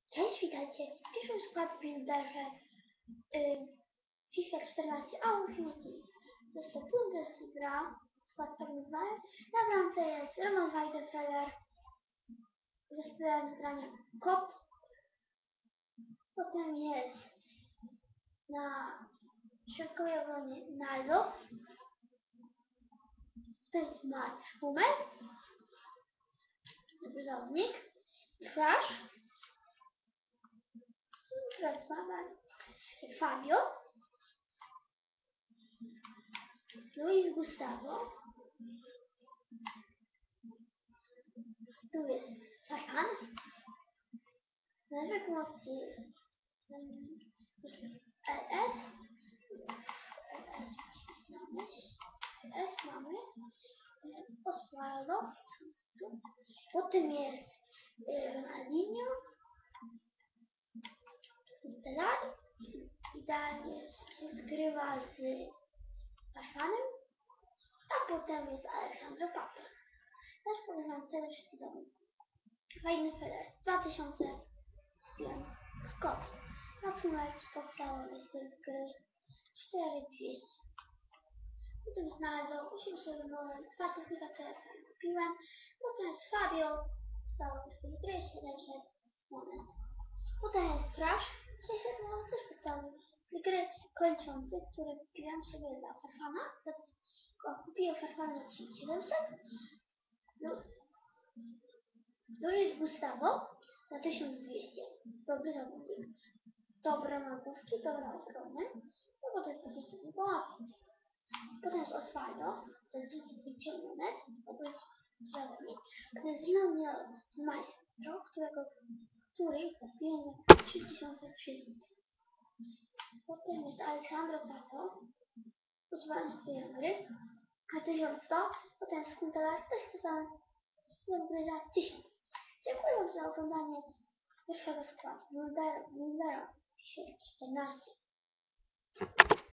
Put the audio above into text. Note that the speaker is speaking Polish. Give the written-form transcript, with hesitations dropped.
Cześć, witajcie. Pierwszy skład w Builderze FIFA 14 Ultimate. Jest to Bundesliga, skład tak nazwany. Na bramce jest Roman Weidenfeller ze stylem zgrania Kop. Potem jest na środkowej obronie Naldo. To jest Mats Hummel, dobry zawodnik. Trash. Teraz mamy Fabio. Luis Gustavo. Tu jest Farhan. Nawyk mocy LS. LS mamy. Osvaldo. Potem jest Ronaldinho. Idealnie zgrywa z Farhanem. A potem jest Aleksandro Pato. Też pokażę cele wszystkiego. Weidenfeller 2000 Scott. Natomiast podstawowy styl gry 4200. Potem znalazł 800 numer, 2 technika, które sobie kupiłem. Potem jest Fabio, podstawowy styl gry 700 monet. Potem jest Trash 600 monet, też podstawowy styl gry kończący, który kupiłem sobie dla Farfana. Kupiłem Farfana za 1700. To jest Gustavo za 1200. Dobry zawodnik. Dobre nagłówki, dobre ochrony. No bo to jest taki sobie łapy. Potem jest Osvaldo, to jest 250 monet. To jest zawodnik. To jest Leonel Maestro, który kupiłem za 3300. Potem jest Alessandro Pato. Używałem swojej gry. A 1100. Potem jest Kuntelar, też pisałem gry za 1000. Dziękuję wam za oglądanie pierwszego składu Buildera 14.